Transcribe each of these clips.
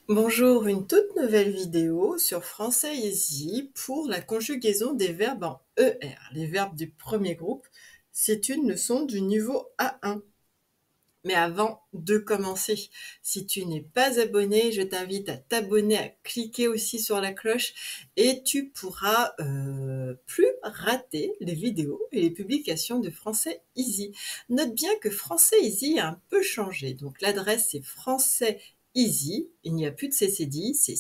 Bonjour, une toute nouvelle vidéo sur Français Easy pour la conjugaison des verbes en ER. Les verbes du premier groupe, c'est une leçon du niveau A1. Mais avant de commencer, si tu n'es pas abonné, je t'invite à t'abonner, à cliquer aussi sur la cloche et tu pourras plus rater les vidéos et les publications de Français Easy. Note bien que Français Easy a un peu changé. Donc l'adresse c'est Français Easy, il n'y a plus de CCDI, c'est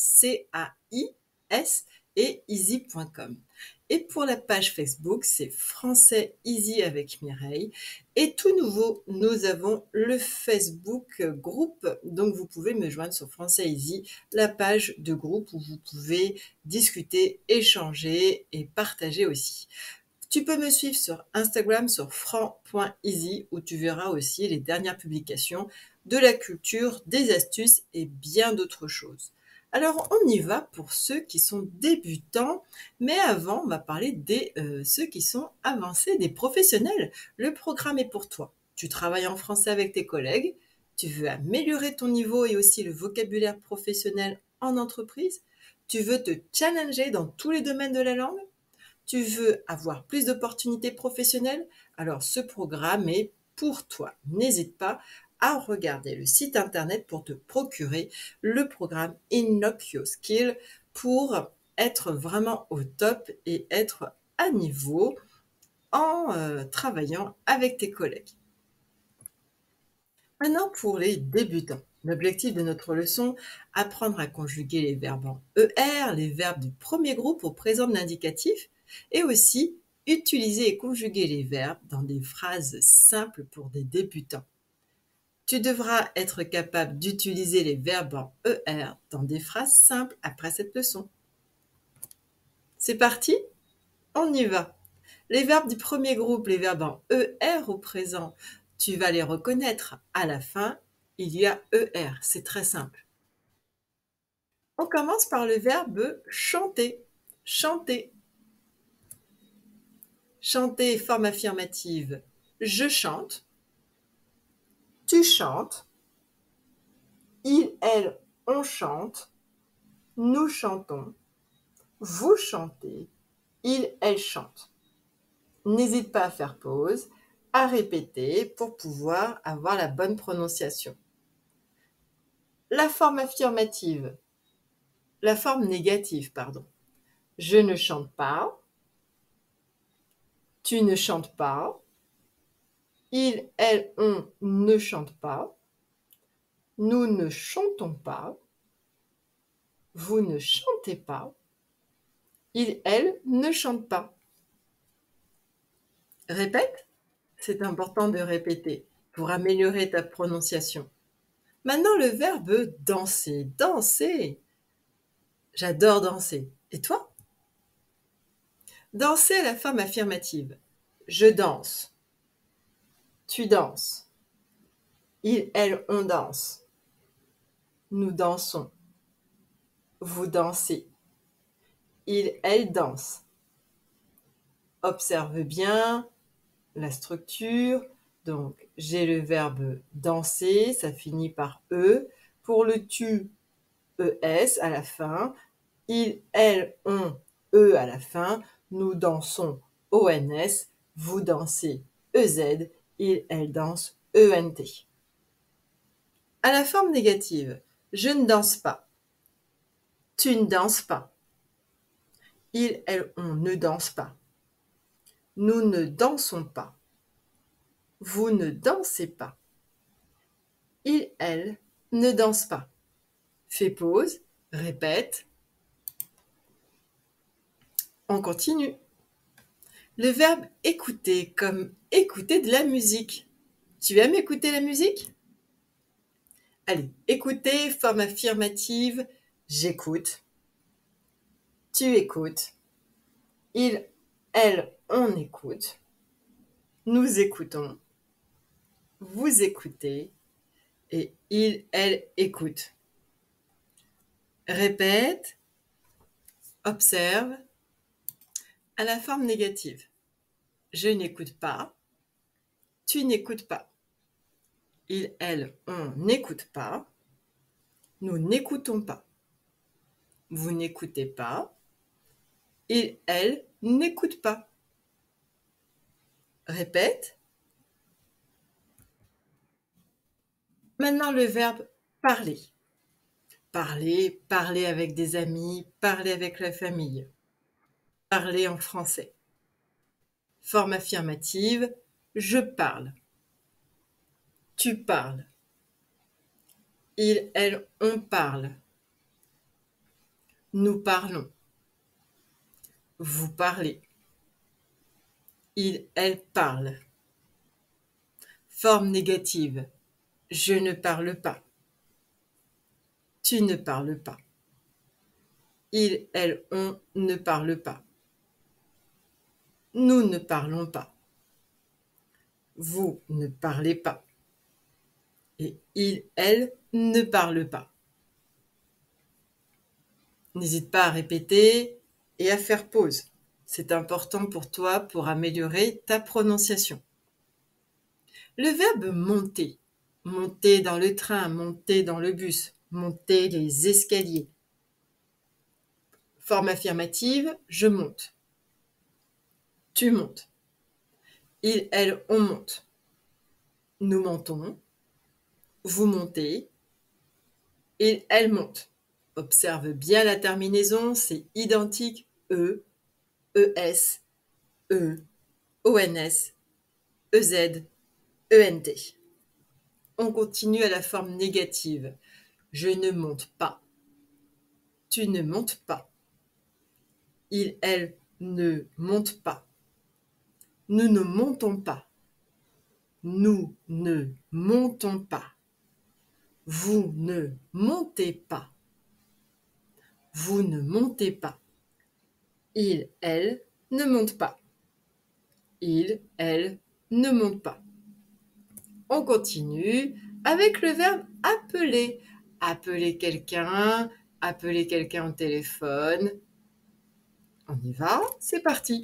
CAIS et easy.com. Et pour la page Facebook, c'est Français Easy avec Mireille. Et tout nouveau, nous avons le Facebook groupe, donc vous pouvez me joindre sur Français Easy, la page de groupe où vous pouvez discuter, échanger et partager aussi. Tu peux me suivre sur Instagram sur franc.easy où tu verras aussi les dernières publications de la culture, des astuces et bien d'autres choses. Alors on y va pour ceux qui sont débutants, mais avant on va parler des ceux qui sont avancés, des professionnels. Le programme est pour toi. Tu travailles en français avec tes collègues, tu veux améliorer ton niveau et aussi le vocabulaire professionnel en entreprise, tu veux te challenger dans tous les domaines de la langue, tu veux avoir plus d'opportunités professionnelles, alors ce programme est pour toi. N'hésite pas à regarder le site internet pour te procurer le programme Unlock Your Skill pour être vraiment au top et être à niveau en travaillant avec tes collègues. Maintenant, pour les débutants, l'objectif de notre leçon, apprendre à conjuguer les verbes en ER, les verbes du premier groupe au présent de l'indicatif, et aussi utiliser et conjuguer les verbes dans des phrases simples pour des débutants. Tu devras être capable d'utiliser les verbes en ER dans des phrases simples après cette leçon. C'est parti? On y va! Les verbes du premier groupe, les verbes en ER au présent, tu vas les reconnaître. À la fin, il y a ER, c'est très simple. On commence par le verbe chanter. Chanter. Chanter, forme affirmative. Je chante. Tu chantes. Il, elle, on chante. Nous chantons. Vous chantez. Il, elle chante. N'hésite pas à faire pause, à répéter pour pouvoir avoir la bonne prononciation. La forme affirmative. La forme négative, pardon. Je ne chante pas. Tu ne chantes pas. Il, elle, on ne chante pas. Nous ne chantons pas. Vous ne chantez pas. Il, elle ne chante pas. Répète. C'est important de répéter pour améliorer ta prononciation. Maintenant, le verbe danser. Danser. J'adore danser. Et toi? Danser à la forme affirmative. Je danse. Tu danses. Il, elle, on danse. Nous dansons. Vous dansez. Il, elle danse. Observe bien la structure. Donc, j'ai le verbe danser, ça finit par E. Pour le tu, ES à la fin. Il, elle, on, E à la fin. Nous dansons, ONS. Vous dansez, EZ. Il, elle danse, ENT. À la forme négative, je ne danse pas. Tu ne danses pas. Il, elle, on ne danse pas. Nous ne dansons pas. Vous ne dansez pas. Il, elle ne danse pas. Fais pause, répète. On continue. Le verbe écouter comme écouter de la musique. Tu aimes écouter la musique? Allez, écouter, forme affirmative, j'écoute. Tu écoutes. Il, elle, on écoute. Nous écoutons. Vous écoutez. Et il, elle écoute. Répète. Observe. À la forme négative. Je n'écoute pas. Tu n'écoutes pas. Il, elle, on n'écoute pas. Nous n'écoutons pas. Vous n'écoutez pas. Il, elle n'écoute pas. Répète. Maintenant le verbe parler. Parler, parler avec des amis, parler avec la famille. Parler en français. Forme affirmative, je parle. Tu parles. Il, elle, on parle. Nous parlons. Vous parlez. Il, elle parle. Forme négative, je ne parle pas. Tu ne parles pas. Il, elle, on ne parle pas. Nous ne parlons pas. Vous ne parlez pas. Et il, elle ne parle pas. N'hésite pas à répéter et à faire pause. C'est important pour toi pour améliorer ta prononciation. Le verbe monter. Monter dans le train, monter dans le bus, monter les escaliers. Forme affirmative, je monte. Tu montes. Il, elle, on monte. Nous montons. Vous montez. Il, elle monte. Observe bien la terminaison, c'est identique. E, ES, E, ONS, EZ, ENT. On continue à la forme négative. Je ne monte pas. Tu ne montes pas. Il, elle ne monte pas. Nous ne montons pas. Nous ne montons pas. Vous ne montez pas. Vous ne montez pas. Il, elle ne monte pas. Il, elle ne monte pas. On continue avec le verbe appeler. Appeler quelqu'un au téléphone. On y va, c'est parti.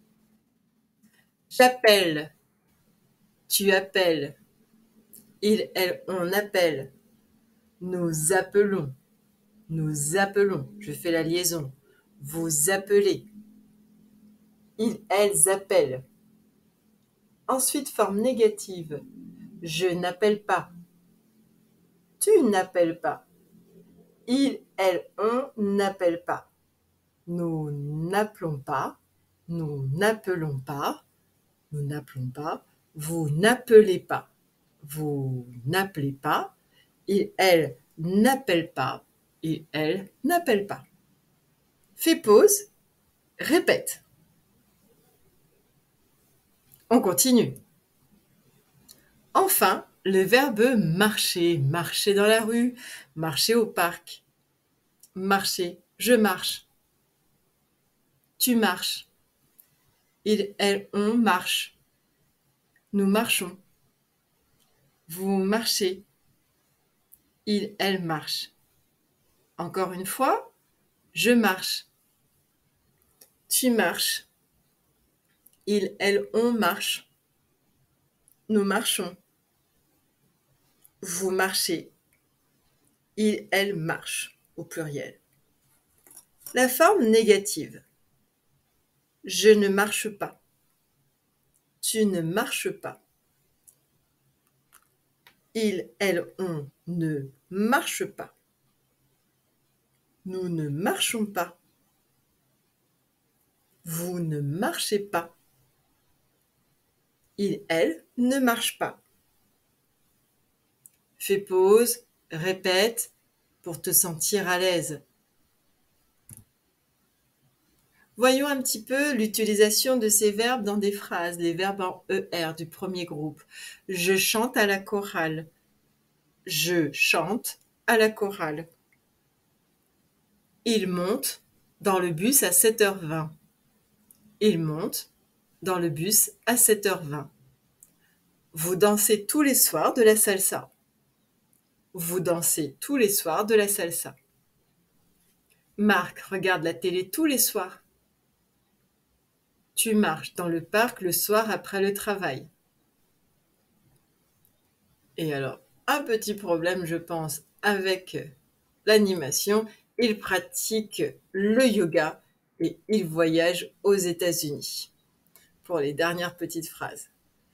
J'appelle. Tu appelles. Il, elle, on appelle. Nous appelons. Nous appelons. Je fais la liaison. Vous appelez. Ils, elles appellent. Ensuite, forme négative. Je n'appelle pas. Tu n'appelles pas. Il, elle, on n'appelle pas. Nous n'appelons pas. Nous n'appelons pas. Nous n'appelons pas. Vous n'appelez pas. Vous n'appelez pas. Il, elle n'appelle pas. Il, elle n'appelle pas. Fais pause. Répète. On continue. Enfin, le verbe marcher. Marcher dans la rue. Marcher au parc. Marcher. Je marche. Tu marches. Il, elle, on marche. Nous marchons. Vous marchez. Il, elle marche. Encore une fois, je marche. Tu marches. Il, elle, on marche. Nous marchons. Vous marchez. Il, elle marche au pluriel. La forme négative. Je ne marche pas. Tu ne marches pas. Il, elle, on ne marche pas. Nous ne marchons pas. Vous ne marchez pas. Il, elle ne marche pas. Fais pause, répète pour te sentir à l'aise. Voyons un petit peu l'utilisation de ces verbes dans des phrases, les verbes en ER du premier groupe. Je chante à la chorale. Je chante à la chorale. Il monte dans le bus à 7h20. Il monte dans le bus à 7h20. Vous dansez tous les soirs de la salsa. Vous dansez tous les soirs de la salsa. Marc regarde la télé tous les soirs. Tu marches dans le parc le soir après le travail. Et alors, un petit problème, je pense, avec l'animation, il pratique le yoga et il voyage aux États-Unis. Pour les dernières petites phrases.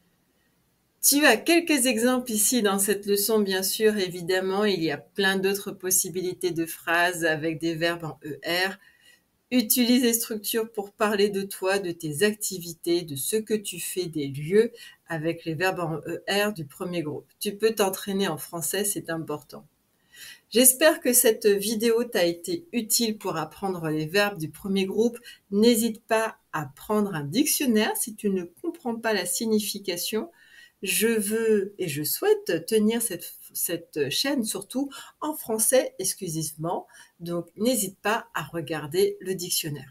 Tu as quelques exemples ici dans cette leçon, bien sûr, évidemment, il y a plein d'autres possibilités de phrases avec des verbes en ER. Utilise les structures pour parler de toi, de tes activités, de ce que tu fais, des lieux, avec les verbes en ER du premier groupe. Tu peux t'entraîner en français, c'est important. J'espère que cette vidéo t'a été utile pour apprendre les verbes du premier groupe. N'hésite pas à prendre un dictionnaire si tu ne comprends pas la signification. Je veux et je souhaite tenir cette chaîne surtout en français exclusivement, donc n'hésite pas à regarder le dictionnaire.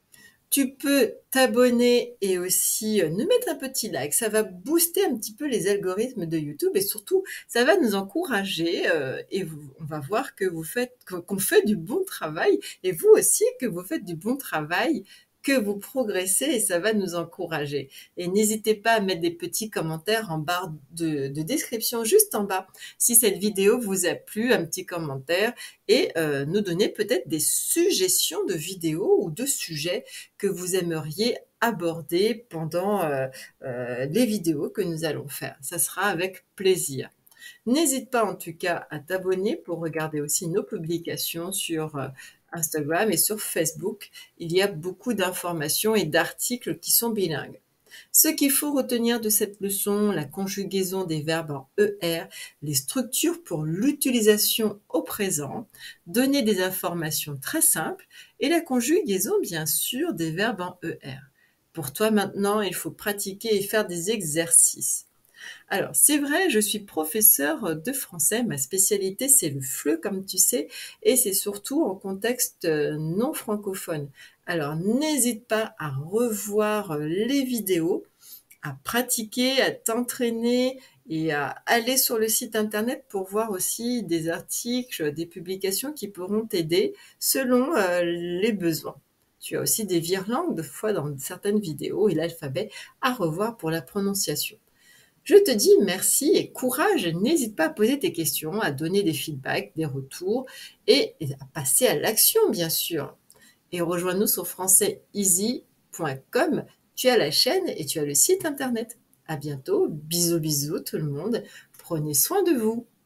Tu peux t'abonner et aussi nous mettre un petit like. Ça va booster un petit peu les algorithmes de YouTube et surtout, ça va nous encourager et on va voir que qu'on fait du bon travail et vous aussi que vous faites du bon travail, que vous progressez et ça va nous encourager. Et n'hésitez pas à mettre des petits commentaires en barre de description juste en bas. Si cette vidéo vous a plu, un petit commentaire et nous donner peut-être des suggestions de vidéos ou de sujets que vous aimeriez aborder pendant les vidéos que nous allons faire. Ça sera avec plaisir. N'hésite pas en tout cas à t'abonner pour regarder aussi nos publications sur Instagram et sur Facebook. Il y a beaucoup d'informations et d'articles qui sont bilingues. Ce qu'il faut retenir de cette leçon, la conjugaison des verbes en ER, les structures pour l'utilisation au présent, donner des informations très simples et la conjugaison bien sûr des verbes en ER. Pour toi maintenant, il faut pratiquer et faire des exercices. Alors, c'est vrai, je suis professeure de français. Ma spécialité, c'est le FLE, comme tu sais, et c'est surtout en contexte non francophone. Alors, n'hésite pas à revoir les vidéos, à pratiquer, à t'entraîner et à aller sur le site internet pour voir aussi des articles, des publications qui pourront t'aider selon les besoins. Tu as aussi des virelangues, de fois dans certaines vidéos, et l'alphabet à revoir pour la prononciation. Je te dis merci et courage. N'hésite pas à poser tes questions, à donner des feedbacks, des retours et à passer à l'action, bien sûr. Et rejoins-nous sur françaiseasy.com. Tu as la chaîne et tu as le site internet. À bientôt. Bisous, bisous tout le monde. Prenez soin de vous.